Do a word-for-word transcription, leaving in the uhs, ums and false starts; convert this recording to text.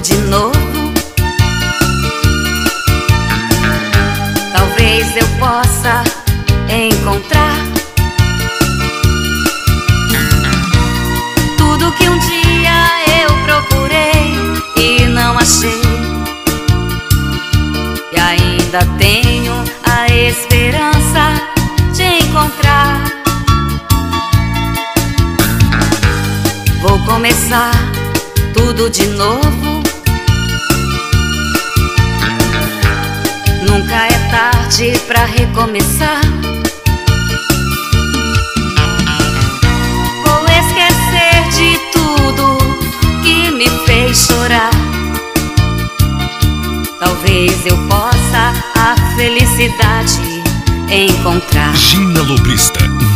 de novo. Talvez eu possa encontrar tudo que um dia eu procurei e não achei. E ainda tenho a esperança de encontrar. Vou começar tudo de novo. Nunca é tarde pra recomeçar. Vou esquecer de tudo que me fez chorar. Talvez eu possa a felicidade encontrar. Gina Loprista.